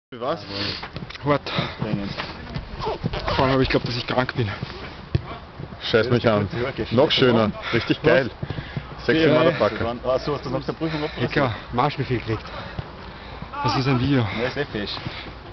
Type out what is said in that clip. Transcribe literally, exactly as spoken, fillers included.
Für was? Hart. Vor allem, aber ich glaube, dass ich krank bin. Scheiß mich an. Noch schöner. Richtig geil. Sexy Ja, Motherfucker. Achso, hast du nach der Prüfung abgerissen? Ecker, Marschbefehl gekriegt. Das ist ein Video. Ja, ist eh fesch.